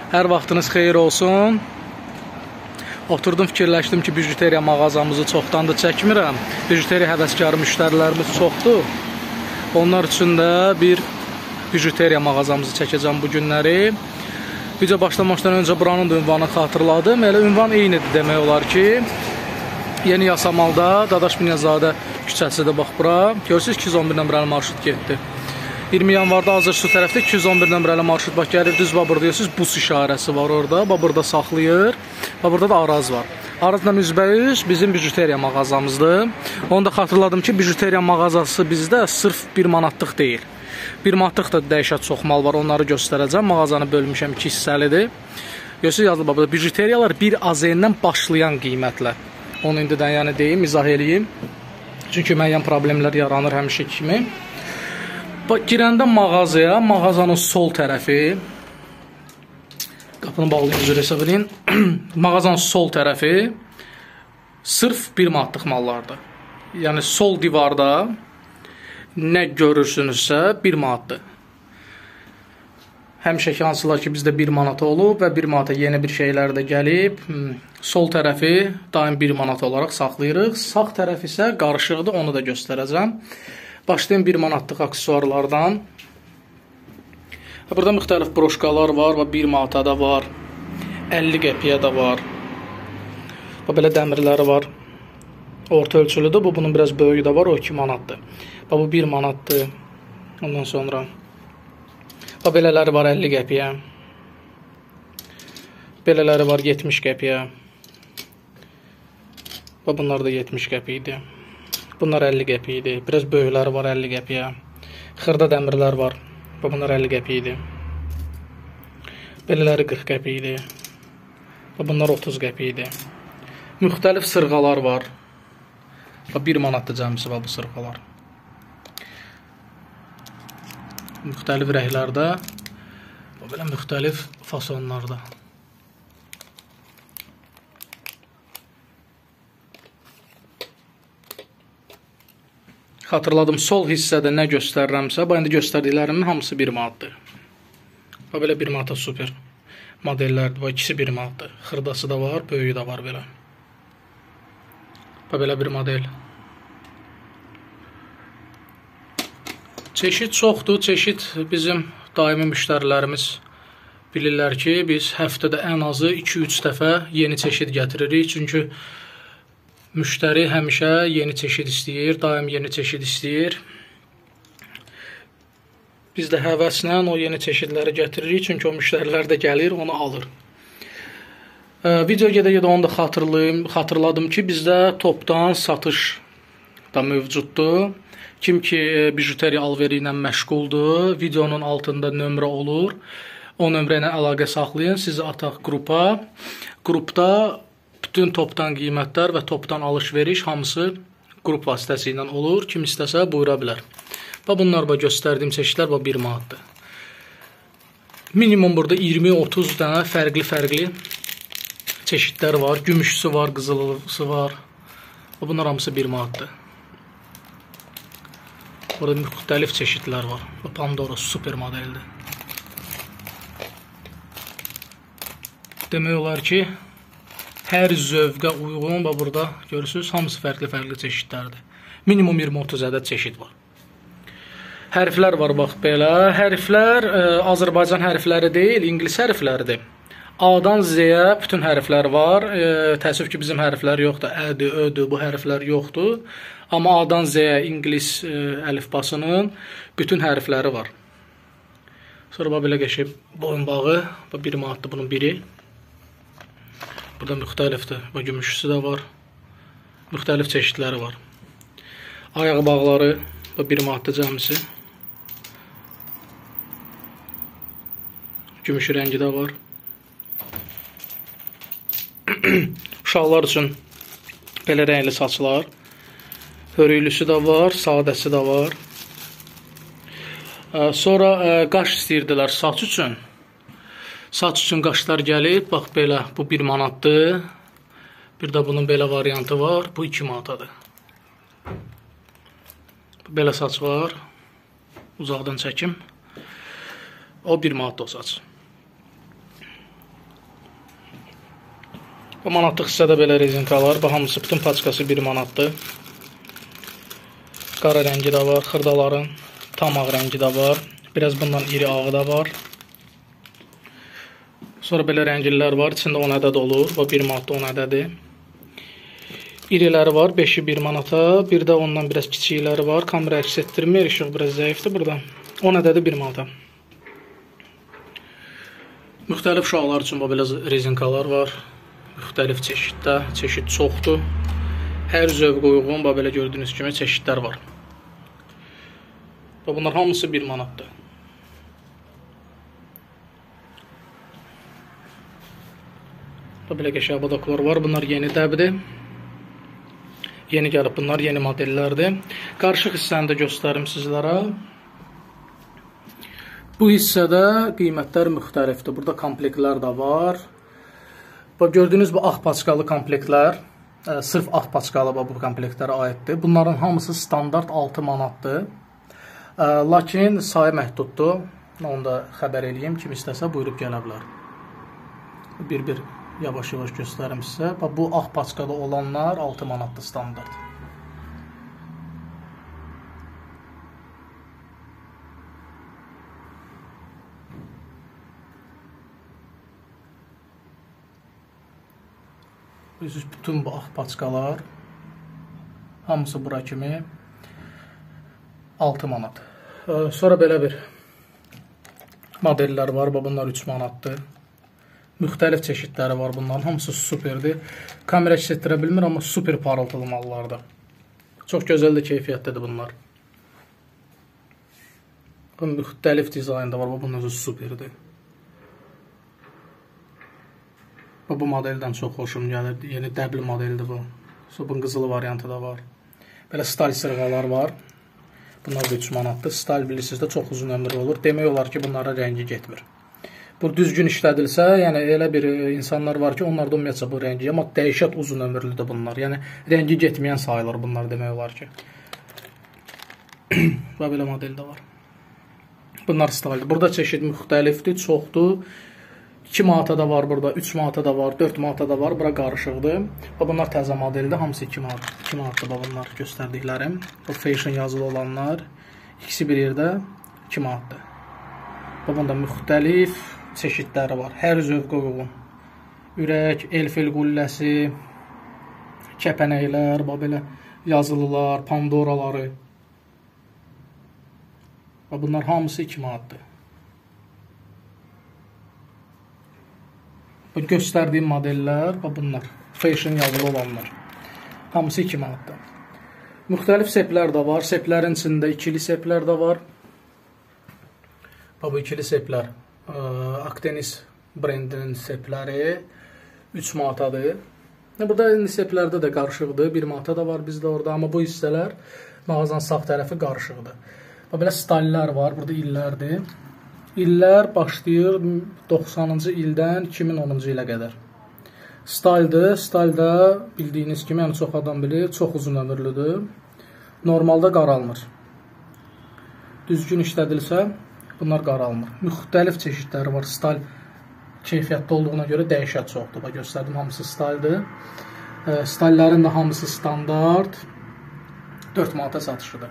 Hər vaxtınız xeyir olsun. Oturdum, fikirləşdim ki, bijuteriya mağazamızı çoxdandır çəkmirəm. Bijuteriya həvəskarı müştərilərimiz çoxdur. Onlar üçün də bir bijuteriya mağazamızı çəkəcəm bu günləri. Video başlamamışdan öncə buranın da ünvanını xatırladım. Elə ünvan eynidir demək olar ki. Yeni Yasamalda Dadaş Binəzadə küçəsidir, bax bura. Görürsünüz 211 nömrəli marşrut getdi. 20 yanvarda Azər su tərəfdə 211 nömrəli marşrut bax gəlir, düz babır deyirsiniz, bus işarəsi var orada. Babırda saxlayır. Babırda da Araz var. Arazla üzbəüz bizim bijuteriya mağazamızdır. Onu da xatırladım ki, bijuteriya mağazası bizdə sırf 1 manatlıq deyil. 1 manatlıq da dəyişət çox mal var, onları göstərəcəm. Mağazanı bölmüşəm 2 hissəlidir. Görürsünüz yazılıb babırda bijuteriyalar 1 AZN-dən başlayan qiymətlə. Onu indidən yəni deyim, izah eləyim. Çünki müəyyən problemlər yaranır həmişə kimi. Girəndə mağazaya, mağazanın sol tərəfi, qapını bağlayın, üzr hesab edin, mağazanın sol tərəfi sırf 1 manatlıq mallardır. Yəni sol divarda nə görürsünüzsə 1 manatdır. Həmişəki hansılar ki bizdə 1 manat olub və 1 manata yeni bir şeylər də gəlib, sol tərəfi daim 1 manat olaraq saxlayırıq. Sağ tərəf isə qarışıqdır, onu da göstərəcəm. Başlayın 1 manatlıq aksesuarlardan. Burada müxtəlif broşkalar var, 1 manata da var, 50 qəpiyə də var. Belə dəmirləri var. Orta ölçülüdür, bunun biraz böyüyü də var, o 2 manatdır. Bu 1 manatdır. Ondan sonra belələri var 50 qəpiyə. Belələri var 70 qəpiyə. Bunlar da 70 qəpiydi. Bunlar 50 qəpiydi. Biraz böyükləri var 50 qəpiyə. Xırda dəmirlər var. Bunlar 50 qəpiydi. Belələri 40 qəpiydi. Bunlar 30 qəpiydi. Müxtəlif sırğalar var. 1 manatdır cəmisi var bu sırğalar. Müxtəlif rəhlərdə. Belə müxtəlif fasonlarda. Xatırladım, sol hissədə nə göstərirəmsə, bu indi göstərdiklərimin hamısı 1 manatdır. Belə 1 manata super modellərdir, ikisi 1 manatdır. Xırdası da var, böyüyü də var belə. Belə bir model. Çeşid çoxdur, çeşid bizim daimi müştərilərimiz bilirlər ki, biz həftədə ən azı 2-3 dəfə yeni çeşid gətiririk. Çünki müştəri həmişə yeni çeşid istəyir, daim yeni çeşid istəyir. Biz də həvəslə o yeni çeşidləri gətiririk, çünki o müştərilər də gəlir, onu alır. Video gedə-gedə onu da xatırladım ki, bizdə topdan satış da mövcuddur. Kim ki bijuteriya alveri ilə məşğuldur, videonun altında nömrə olur. O nömrə ilə əlaqə saxlayın, sizi ataq qrupa. Qrupda bütün topdan qiymətlər və topdan alış-veriş hamısı qrup vasitəsilə olur. Kim istəsə buyura bilər. Bunlar göstərdiyim çeşidlər 1 manatdır. Minimum burada 20-30 dənə fərqli çeşidlər var. Gümüşsü var, qızılısı var. Bunlar hamısı 1 manatdır. Burada müxtəlif çeşidlər var. Pandora super modeldir. Demək olar ki, hər zövqə uyğun burada görürsünüz, hamısı fərqli çeşidlərdir. Minimum 20-30 ədəd çeşid var. Hərflər var, bax belə. Hərflər Azərbaycan hərfləri deyil, ingilis hərfləridir. A-dan Z-yə bütün hərflər var. Təəssüf ki, bizim hərflər yoxdur. Ə-dür, ö-dür, bu hərflər yoxdur. Amma A-dan Z-yə ingilis əlifbasının bütün hərfləri var. Sonra belə qəşəng boyunbağı, 1 manatdır bunun biri. Burada müxtəlifdir. Gümüşüsü də var. Müxtəlif çeşidləri var. Ayaq bağları 1 manatdır cəmisi. Gümüşü rəngi də var. Uşaqlar üçün belə rəngli saçlar. Hörüylüsü də var, sadəsi də var. Sonra qaş istəyirdilər saç üçün. Saç üçün qaşlar gəlib, bax belə, bu 1 manatdır. Bir də bunun belə variantı var, bu 2 manatadır. Belə saç var, uzaqdan çəkim. O 1 manatdır o saç. Bu manatlıq hissədə belə rezinkalar. Bu hamısı, bütün paçkası 1 manatdır. Qara rəngi də var, xırdaların. Tam ağ rəngi də var. Biraz bundan iri ağı da var. Sonra belə rəngillər var. İçində 10 ədəd olur. Bu 1 manatda 10 ədədi. İriləri var. 5-i 1 manata. Bir də ondan biraz kiçikləri var. Kamera əks etdirmir. İşıq biraz zəifdir burada. 10 ədədi 1 manata. Müxtəlif uşaqlar üçün belə rezinkalar var. Müxtəlif çeşiddə. Çeşid çoxdur. Hər zövq uyğun, belə gördüyünüz kimi çeşidlər var. Bunlar hamısı 1 manatdır. Belə qəşəng badaklar var. Bunlar yeni dəbdir. Yeni gəlib, bunlar yeni modellərdir. Qarışıq hissəni də göstərim sizlərə. Bu hissədə qiymətlər müxtəlifdir. Burada komplektlər də var. Gördüyünüz bu ağ paçkalı komplektlər, sırf ağ paçkalı bu komplektlərə aiddir. Bunların hamısı standart 6 manatdır. Lakin sayı məhduddur. Onu da xəbər edeyim. Kim istəsə buyurub gələ bilər. Bir yavaş-yavaş göstərim sizə. Bu ağ paçkada olanlar 6 manatdır standart. Bütün bu ağ paçkalar hamısı bura kimi 6 manat. Sonra belə bir modellər var. Bunlar 3 manatdır. Müxtəlif çeşidləri var bunların. Hamısı superdir. Kamera əks etdirə bilmir, amma super parıltılı mallardır. Çox gözəl də keyfiyyətlidir bunlar. Müxtəlif dizaynda var. Bunun özü superdir. Bu modeldən çox xoşum gəlir. Yeni dəbli modeldir bu. Bunun qızılı variantı da var. Belə stal sırğalar var. Bunlar da 3 manatdır. Stal bilirsiniz də çox uzun ömürlü olur. Demək olar ki, bunlara rəngi getmir. Bu düzgün işlədilsə, yəni elə bir insanlar var ki, onlarda ümumiyyətcə bu rəngi, amma dəhşət uzun ömürlüdür bunlar. Yəni rəngi getməyən sayılır bunlar demək olar ki. Və belə model də var. Bunlar staldır. Burada çeşid müxtəlifdir, çoxdur. 2 manata da var burada, 3 manata da var, 4 manata da var. Bura qarışıqdır. Bunlar təzə modeldir. Hamısı 2 manat. 2 manatdır bunlar göstərdiklərim. Bu fashion yazılı olanlar. İkisi bir yerdə 2 manatdır. Bunda müxtəlif çeşidləri var. Hər zövqə uyğun. Ürək, elfil qulləsi, kəpənəklər, belə yazılılar, pandoraları. Bunlar hamısı 2 manatdır. Bu göstərdiyim modellər, bunlar. Fashion yazılı olanlar. Hamısı 2 manatdır. Müxtəlif seplər də var. Seplərin içində ikili seplər də var. Bu ikili seplər. Aktenis brendinin sepləri 3 manatadır. Burada indi seplərdə də qarışıqdır. 1 manata da var bizdə orada. Amma bu hissələr mağazanın sağ tərəfi qarışıqdır. Belə stallər var. Burada illərdir. İllər başlayır 90-cı ildən 2010-cu ilə qədər. Staldır. Stalda bildiyiniz kimi, yəni çox adam bilir, çox uzun ömürlüdür. Normalda qaralmır. Düzgün işlədilsə, bunlar qaralmır. Müxtəlif çeşidləri var. Stal keyfiyyətli olduğuna görə dəhşət çoxdur. Göstərdim, hamısı staldır. Stallərin də hamısı standart 4 manata satışıdır.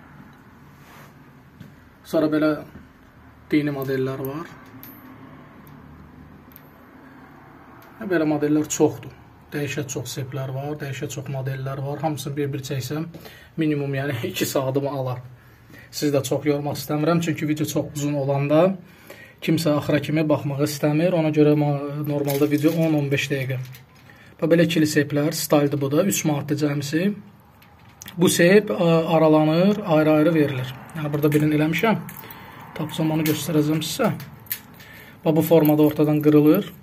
Sonra belə dini modellər var. Belə modellər çoxdur. Dəhşət çox seplər var, dəhşət çox modellər var. Hamısını bir-bir çəksəm, minimum yəni 2 saatımı alar. Siz də çox yormaq istəmirəm, çünki video çox uzun olanda kimsə axıra kimi baxmağı istəmir. Ona görə normalda video 10-15 dəqiqə. Belə ikili seplər, staldır bu da, 3 manatdır cəmsi. Bu sep aralanır, ayrı-ayrı verilir. Yəni burada birini eləmişəm. Tapsam onu göstərəcəm sizə. Bu formada ortadan qırılır.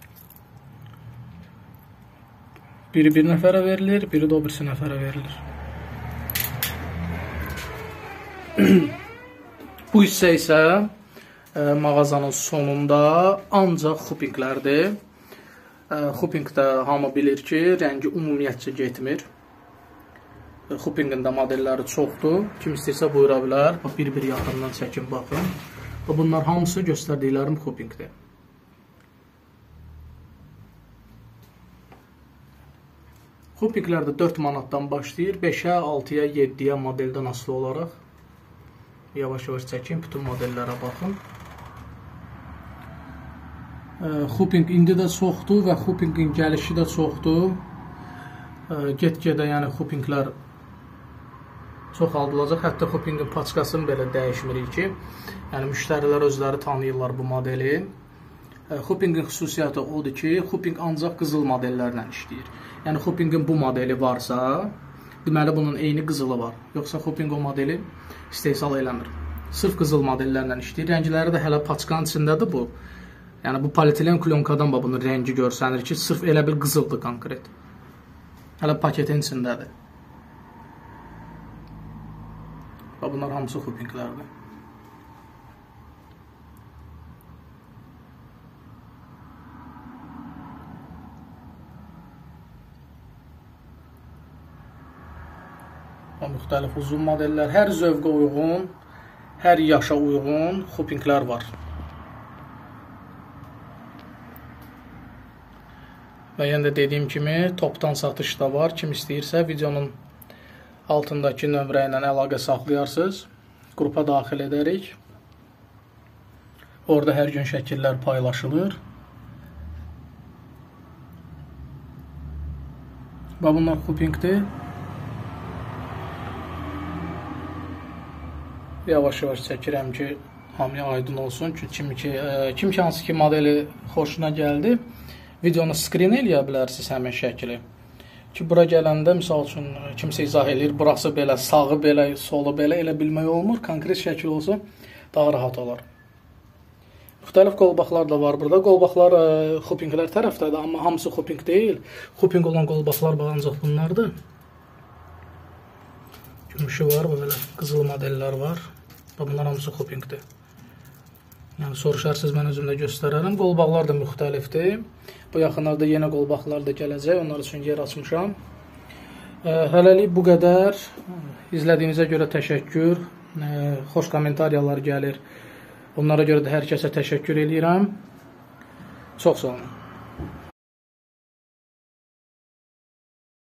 Biri bir nəfərə verilir, biri də o birisi nəfərə verilir. Bu hissə isə mağazanın sonunda ancaq xupinqlərdir. Xupinqdə hamı bilir ki, rəngi ümumiyyətcə getmir. Xupinqin də modelləri çoxdur. Kim istəyirsə buyura bilər. Bir-bir yaxından çəkin, baxın. Bunlar hamısı göstərdiklərim xupinqdir. Hupinglər də 4 manatdan başlayır. 5-ə, 6-ya, 7-yə modeldən asılı olaraq. Yavaş-yavaş çəkin, bütün modellərə baxın. Huping indi də çoxdur və Hupingin gəlişi də çoxdur. Get-gedə yəni Hupinglər çoxaldılacaq. Hətta Hupingin paçkasını belə dəyişmirik ki, yəni müştərilər özləri tanıyırlar bu modeli. Hupingin xüsusiyyəti odur ki, Huping ancaq qızıl modellərlə işləyir. Yəni Hupingin bu modeli varsa, deməli bunun eyni qızılı var. Yoxsa Huping o modeli istehsal eləmir. Sırf qızıl modellərlə işləyir. Rəngləri də hələ paçkanın içindədir bu. Yəni bu polietilen klonkadan bunun rəngi görsənir ki, sırf elə bir qızıldır konkret. Hələ paketin içindədir. Bunlar hamısı Hupinglərdir. Müxtəlif uzun modellər, hər zövqə uyğun, hər yaşa uyğun Hupinglər var. Və yenə də dediyim kimi, topdan satış da var. Kim istəyirsə, videonun altındakı nömrə ilə əlaqə saxlayarsınız. Qrupa daxil edərik. Orada hər gün şəkillər paylaşılır. Və bunlar Hupingdir. Yavaş-yavaş çəkirəm ki, hamıya aydın olsun. Kim ki hansı ki modeli xoşuna gəldi, videonu screen eləyə bilərsiniz həmin şəkili. Ki, bura gələndə, misal üçün, kimsə izah edir, burası belə, sağı belə, solu belə, elə bilmək olmur. Konkret şəkil olsa, daha rahat olar. Müxtəlif qolbaqlar da var burada. Qolbaqlar Hupinglər tərəfdədir, amma hamısı Huping deyil. Huping olan qolbaqlar ancaq bunlardır. Gümüşü var, belə qızıl modellər var. Bunlar hamısı Hupingdir. Yəni, soruşarsınız, mən özümdə göstərərəm. Qolbaqlar da müxtəlifdir. Bu yaxınlarda yenə qolbaqlar da gələcək. Onlar üçün yer açmışam. Hələlik bu qədər. İzlədiyinizə görə təşəkkür. Xoş komentariyalar gəlir. Onlara görə də hər kəsə təşəkkür edirəm. Çox sağ olun.